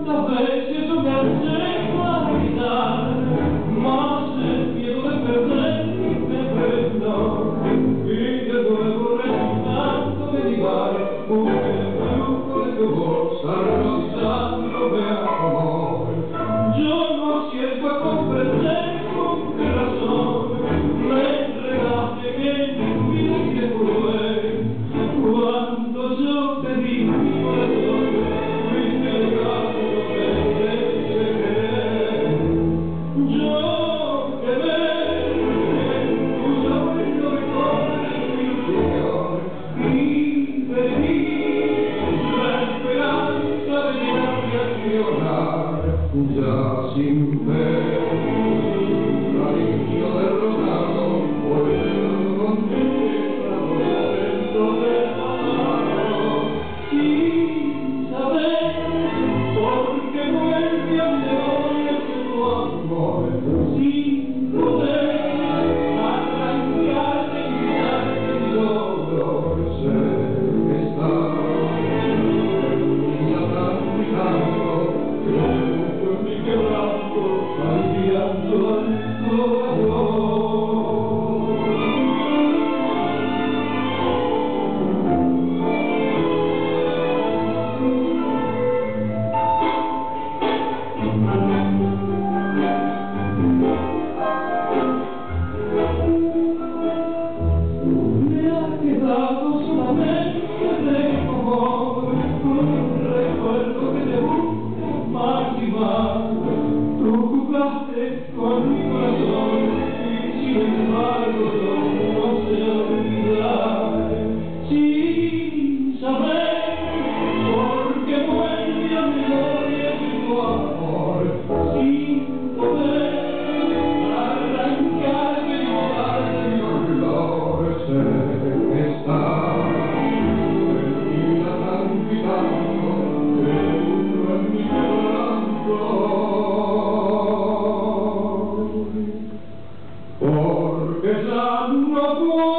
Cuántas veces yo me acerco a gritar, más el miedo de perder me prendo, y de nuevo resultando de llegar, porque el flujo de tu voz arrozando me amor. Yo no acierto a comprender con qué razón me entregaste que mi vida y te cruel, cuando yo te di mi corazón. Ya sin ver un cariño derrotado puedo contemplar los eventos del pasado sin saber por qué vuelve a mi memoria tu amor, sin poder arrancarte y quitarte mi dolor. Sé que está en mi atrás mi quebranto, cambiando el corazón. Me ha quedado solamente de amor, un recuerdo que te busca más y más. Tú jugaste con mi corazón y sin embargo yo no sé olvidar, sin saber por qué vuelve a mi memoria tu amor, sin poder arrancarme y botarte mi dolor. Sé que está en mi atrás gritando, en mi quebranto. Porque ya no puedo